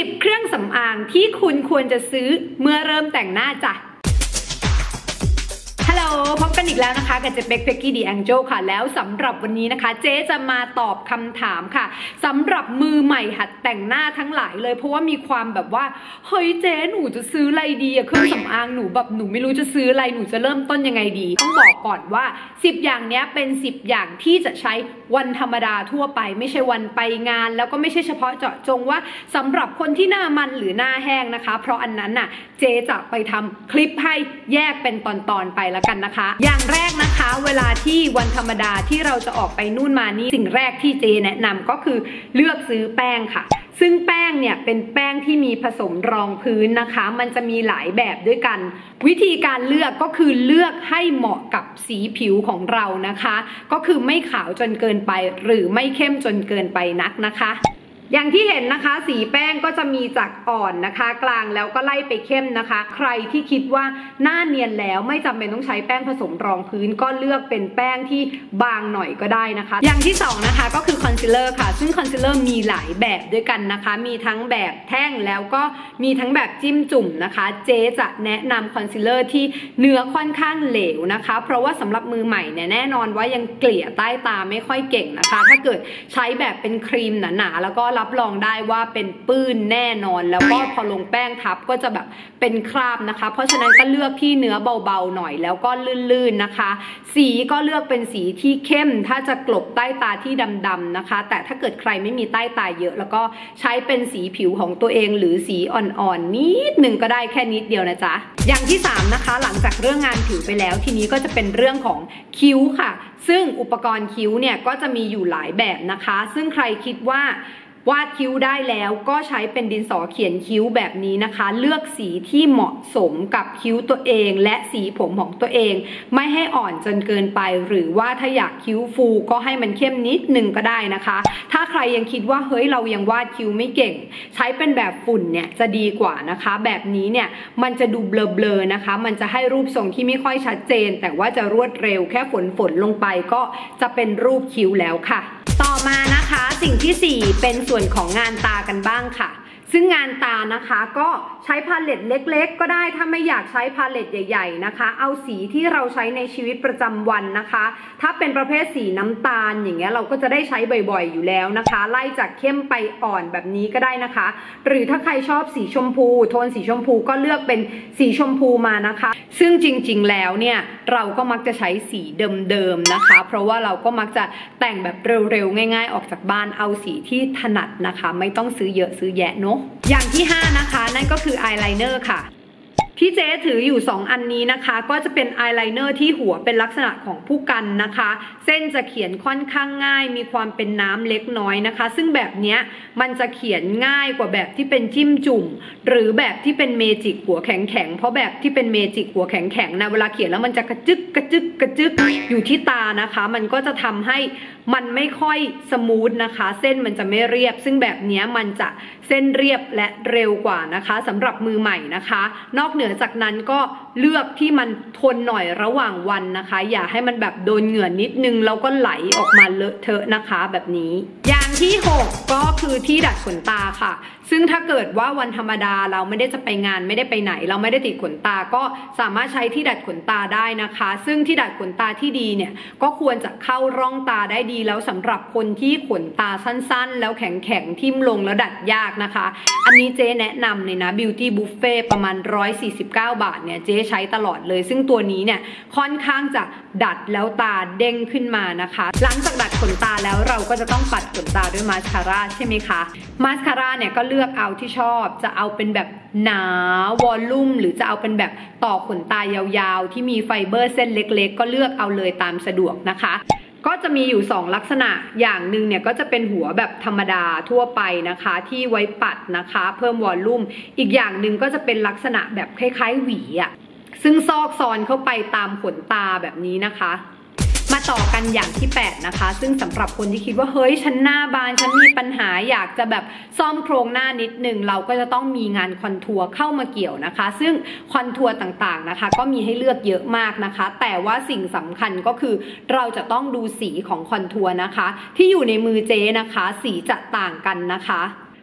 10เครื่องสำอางที่คุณควรจะซื้อเมื่อเริ่มแต่งหน้าจ้ะฮัลโหลพบกันอีกแล้วนะคะกับเจ๊เป็กเป็กกี้ดีแองเจิลค่ะแล้วสำหรับวันนี้นะคะเจ๊จะมาตอบคำถามค่ะสำหรับมือใหม่หัดแต่งหน้าทั้งหลายเลยเพราะว่ามีความแบบว่าเฮ้ยเจ๊หนูจะซื้ออะไรดีอะเครื่องสำอางหนูแบบหนูไม่รู้จะซื้ออะไรหนูจะเริ่มต้นยังไงดีต้องบอกก่อนว่า10อย่างนี้เป็น10อย่างที่จะใช้วันธรรมดาทั่วไปไม่ใช่วันไปงานแล้วก็ไม่ใช่เฉพาะเจาะจงว่าสำหรับคนที่หน้ามันหรือหน้าแห้งนะคะเพราะอันนั้นน่ะเจ๊จะไปทำคลิปให้แยกเป็นตอนๆไปแล้วกันนะคะอย่างแรกนะคะเวลาที่วันธรรมดาที่เราจะออกไปนู่นมานี่สิ่งแรกที่เจ๊แนะนำก็คือเลือกซื้อแป้งค่ะซึ่งแป้งเนี่ยเป็นแป้งที่มีผสมรองพื้นนะคะมันจะมีหลายแบบด้วยกันวิธีการเลือกก็คือเลือกให้เหมาะกับสีผิวของเรานะคะก็คือไม่ขาวจนเกินไปหรือไม่เข้มจนเกินไปนักนะคะอย่างที่เห็นนะคะสีแป้งก็จะมีจากอ่อนนะคะกลางแล้วก็ไล่ไปเข้มนะคะใครที่คิดว่าหน้าเนียนแล้วไม่จำเป็นต้องใช้แป้งผสมรองพื้นก็เลือกเป็นแป้งที่บางหน่อยก็ได้นะคะอย่างที่2นะคะก็คือคอนซีลเลอร์ค่ะซึ่งคอนซีลเลอร์มีหลายแบบด้วยกันนะคะมีทั้งแบบแท่งแล้วก็มีทั้งแบบจิ้มจุ่มนะคะเจ๊จะแนะนำคอนซีลเลอร์ที่เนื้อค่อนข้างเหลวนะคะเพราะว่าสำหรับมือใหม่เนี่ยแน่นอนว่ายังเกลี่ยใต้ตาไม่ค่อยเก่งนะคะถ้าเกิดใช้แบบเป็นครีมหนาๆแล้วก็รับรองได้ว่าเป็นปื้นแน่นอนแล้วก็พอลงแป้งทับก็จะแบบเป็นคราบนะคะเพราะฉะนั้นก็เลือกที่เนื้อเบาๆหน่อยแล้วก็ลื่นๆนะคะสีก็เลือกเป็นสีที่เข้มถ้าจะกลบใต้ตาที่ดำๆนะคะแต่ถ้าเกิดใครไม่มีใต้ตาเยอะแล้วก็ใช้เป็นสีผิวของตัวเองหรือสีอ่อนๆนิดนึงก็ได้แค่นิดเดียวนะจ๊ะอย่างที่3นะคะหลังจากเรื่องงานผิวไปแล้วทีนี้ก็จะเป็นเรื่องของคิ้วค่ะซึ่งอุปกรณ์คิ้วเนี่ยก็จะมีอยู่หลายแบบนะคะซึ่งใครคิดว่าวาดคิ้วได้แล้วก็ใช้เป็นดินสอเขียนคิ้วแบบนี้นะคะเลือกสีที่เหมาะสมกับคิ้วตัวเองและสีผมของตัวเองไม่ให้อ่อนจนเกินไปหรือว่าถ้าอยากคิ้วฟูก็ให้มันเข้มนิดนึงก็ได้นะคะถ้าใครยังคิดว่าเฮ้ยเรายังวาดคิ้วไม่เก่งใช้เป็นแบบฝุ่นเนี่ยจะดีกว่านะคะแบบนี้เนี่ยมันจะดูเบลอๆนะคะมันจะให้รูปทรงที่ไม่ค่อยชัดเจนแต่ว่าจะรวดเร็วแค่ฝนลงไปก็จะเป็นรูปคิ้วแล้วค่ะต่อมานะคะสิ่งที่4เป็นส่วนของงานตากันบ้างค่ะซึ่งงานตานะคะก็ใช้พาเลตเล็กๆก็ได้ถ้าไม่อยากใช้พาเลตใหญ่ๆนะคะเอาสีที่เราใช้ในชีวิตประจำวันนะคะถ้าเป็นประเภทสีน้ำตาลอย่างเงี้ยเราก็จะได้ใช้บ่อยๆอยู่แล้วนะคะไล่จากเข้มไปอ่อนแบบนี้ก็ได้นะคะหรือถ้าใครชอบสีชมพูโทนสีชมพูก็เลือกเป็นสีชมพูมานะคะซึ่งจริงๆแล้วเนี่ยเราก็มักจะใช้สีเดิมๆนะคะเพราะว่าเราก็มักจะแต่งแบบเร็วๆง่ายๆออกจากบ้านเอาสีที่ถนัดนะคะไม่ต้องซื้อเยอะซื้อแยะเนาะอย่างที่5นะคะนั่นก็คืออายไลเนอร์ค่ะที่เจ๊ถืออยู่2อันนี้นะคะก็จะเป็นอายไลเนอร์ที่หัวเป็นลักษณะของผู้กันนะคะเส้นจะเขียนค่อนข้างง่ายมีความเป็นน้ำเล็กน้อยนะคะซึ่งแบบนี้มันจะเขียนง่ายกว่าแบบที่เป็นจิ้มจุ่มหรือแบบที่เป็นเมจิกหัวแข็งเพราะแบบที่เป็นเมจิกหัวแข็งนะเวลาเขียนแล้วมันจะกระจึกอยู่ที่ตานะคะมันก็จะทำให้มันไม่ค่อยสมูทนะคะเส้นมันจะไม่เรียบซึ่งแบบนี้มันจะเส้นเรียบและเร็วกว่านะคะสำหรับมือใหม่นะคะนอกเหนือจากนั้นก็เลือกที่มันทนหน่อยระหว่างวันนะคะอย่าให้มันแบบโดนเหงื่อนิดนึงแล้วก็ไหลออกมาเลอะเทอะนะคะแบบนี้อย่างที่6ก็คือที่ดัดขนตาค่ะซึ่งถ้าเกิดว่าวันธรรมดาเราไม่ได้จะไปงานไม่ได้ไปไหนเราไม่ได้ติดขนตาก็สามารถใช้ที่ดัดขนตาได้นะคะซึ่งที่ดัดขนตาที่ดีเนี่ยก็ควรจะเข้าร่องตาได้ดีแล้วสำหรับคนที่ขนตาสั้นๆแล้วแข็งทิ่มลงแล้วดัดยากนะคะอันนี้เจ๊แนะนำเลยนะ Beauty Buffet ประมาณ149 บาทเนี่ยเจ๊ใช้ตลอดเลยซึ่งตัวนี้เนี่ยค่อนข้างจะดัดแล้วตาเด้งขึ้นมานะคะหลังจากดัดขนตาแล้วเราก็จะต้องปัดขนตาด้วยมาสคาร่าใช่ไหมคะมาสคาร่าเนี่ยก็เลือกเอาที่ชอบจะเอาเป็นแบบหนาวอลลุ่มหรือจะเอาเป็นแบบต่อขนตายาวๆที่มีไฟเบอร์เส้นเล็กๆก็เลือกเอาเลยตามสะดวกนะคะก็จะมีอยู่2ลักษณะอย่างหนึ่งเนี่ยก็จะเป็นหัวแบบธรรมดาทั่วไปนะคะที่ไว้ปัดนะคะเพิ่มวอลลุ่มอีกอย่างหนึ่งก็จะเป็นลักษณะแบบคล้ายๆหวีอ่ะซึ่งซอกซอนเข้าไปตามขนตาแบบนี้นะคะมาต่อกันอย่างที่8นะคะซึ่งสำหรับคนที่คิดว่าเฮ้ยฉันหน้าบานฉันมีปัญหาอยากจะแบบซ่อมโครงหน้านิดนึงเราก็จะต้องมีงานคอนทัวร์เข้ามาเกี่ยวนะคะซึ่งคอนทัวร์ต่างๆนะคะก็มีให้เลือกเยอะมากนะคะแต่ว่าสิ่งสำคัญก็คือเราจะต้องดูสีของคอนทัวร์นะคะที่อยู่ในมือเจ๊นะคะสีจะต่างกันนะคะ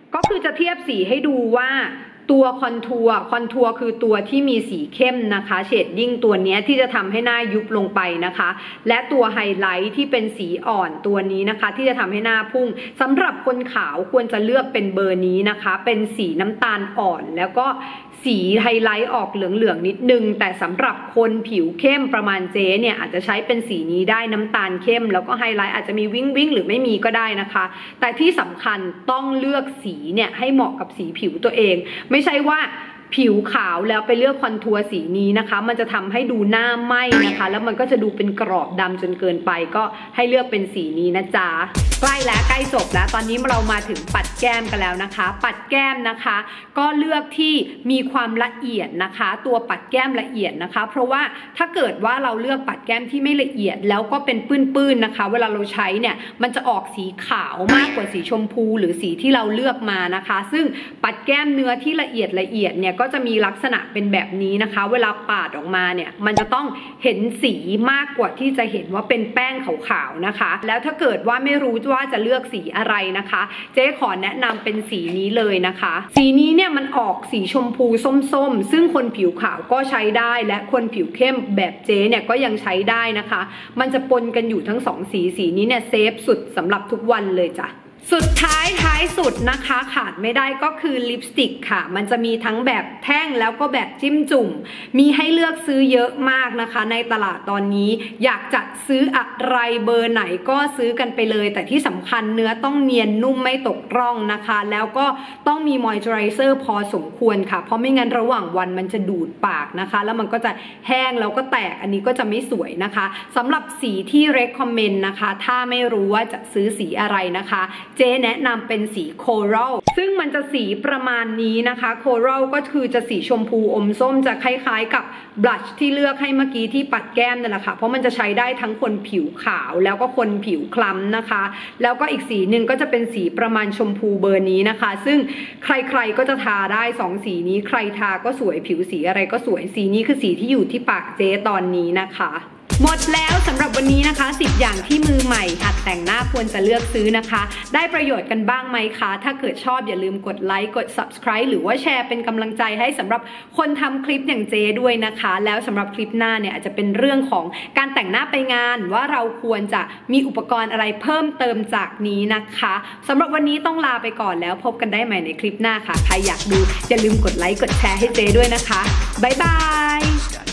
ก็คือจะเทียบสีให้ดูว่าตัวคอนทัวร์คือตัวที่มีสีเข้มนะคะเชดดิ้งตัวนี้ที่จะทำให้หน้ายุบลงไปนะคะและตัวไฮไลท์ที่เป็นสีอ่อนตัวนี้นะคะที่จะทำให้หน้าพุ่งสำหรับคนขาวควรจะเลือกเป็นเบอร์นี้นะคะเป็นสีน้ำตาลอ่อนแล้วก็สีไฮไลท์ออกเหลืองๆนิดนึงแต่สำหรับคนผิวเข้มประมาณเจ๊เนี่ยอาจจะใช้เป็นสีนี้ได้น้ำตาลเข้มแล้วก็ไฮไลท์อาจจะมีวิ้งหรือไม่มีก็ได้นะคะแต่ที่สำคัญต้องเลือกสีเนี่ยให้เหมาะกับสีผิวตัวเองไม่ใช่ว่าผิวขาวแล้วไปเลือกคอนทัวร์สีนี้นะคะมันจะทำให้ดูหน้าไหม้นะคะแล้วมันก็จะดูเป็นกรอบดำจนเกินไปก็ให้เลือกเป็นสีนี้นะจ๊ะใกล้แล้วใกล้จบแล้วตอนนี้เรามาถึงปัดแก้มกันแล้วนะคะปัดแก้มนะคะก็เลือกที่มีความละเอียดนะคะตัวปัดแก้มละเอียดนะคะเพราะว่าถ้าเกิดว่าเราเลือกปัดแก้มที่ไม่ละเอียดแล้วก็เป็นปื้นๆนะคะเวลาเราใช้เนี่ยมันจะออกสีขาวมากกว่าสีชมพูหรือสีที่เราเลือกมานะคะซึ่งปัดแก้มเนื้อที่ละเอียดเนี่ยก็จะมีลักษณะเป็นแบบนี้นะคะเวลาปาดออกมาเนี่ยมันจะต้องเห็นสีมากกว่าที่จะเห็นว่าเป็นแป้งขาวๆนะคะแล้วถ้าเกิดว่าไม่รู้ว่าจะเลือกสีอะไรนะคะเจ๊ขอแนะนำเป็นสีนี้เลยนะคะสีนี้เนี่ยมันออกสีชมพูส้มๆซึ่งคนผิวขาวก็ใช้ได้และคนผิวเข้มแบบเจ๊เนี่ยก็ยังใช้ได้นะคะมันจะปนกันอยู่ทั้งสองสีนี้เนี่ยเซฟสุดสำหรับทุกวันเลยจ้ะสุดท้ายสุดนะคะขาดไม่ได้ก็คือลิปสติกค่ะมันจะมีทั้งแบบแท่งแล้วก็แบบจิ้มจุ่มมีให้เลือกซื้อเยอะมากนะคะในตลาดตอนนี้อยากจะซื้ออะไรเบอร์ไหนก็ซื้อกันไปเลยแต่ที่สำคัญเนื้อต้องเนียนนุ่มไม่ตกร่องนะคะแล้วก็ต้องมีมอยเจอไรเซอร์พอสมควรค่ะเพราะไม่งั้นระหว่างวันมันจะดูดปากนะคะแล้วมันก็จะแห้งแล้วก็แตกอันนี้ก็จะไม่สวยนะคะสำหรับสีที่ recommend นะคะถ้าไม่รู้ว่าจะซื้อสีอะไรนะคะเจ๊แนะนำเป็นสีโครัลซึ่งมันจะสีประมาณนี้นะคะโครัลก็คือจะสีชมพูอมส้มจะคล้ายๆกับบลัชที่เลือกให้เมื่อกี้ที่ปัดแก้มนั่นแหละค่ะเพราะมันจะใช้ได้ทั้งคนผิวขาวแล้วก็คนผิวคล้ำนะคะแล้วก็อีกสีหนึ่งก็จะเป็นสีประมาณชมพูเบอร์นี้นะคะซึ่งใครๆก็จะทาได้2สีนี้ใครทาก็สวยผิวสีอะไรก็สวยสีนี้คือสีที่อยู่ที่ปากเจ๊ตอนนี้นะคะหมดแล้วสำหรับวันนี้นะคะ10อย่างที่มือใหม่หัดแต่งหน้าควรจะเลือกซื้อนะคะได้ประโยชน์กันบ้างไหมคะถ้าเกิดชอบอย่าลืมกดไลค์กด subscribe หรือว่าแชร์เป็นกำลังใจให้สำหรับคนทำคลิปอย่างเจด้วยนะคะแล้วสำหรับคลิปหน้าเนี่ยอาจจะเป็นเรื่องของการแต่งหน้าไปงานว่าเราควรจะมีอุปกรณ์อะไรเพิ่มเติมจากนี้นะคะสำหรับวันนี้ต้องลาไปก่อนแล้วพบกันได้ใหม่ในคลิปหน้าค่ะใครอยากดูอย่าลืมกดไลค์กดแชร์ให้เจด้วยนะคะบ๊ายบาย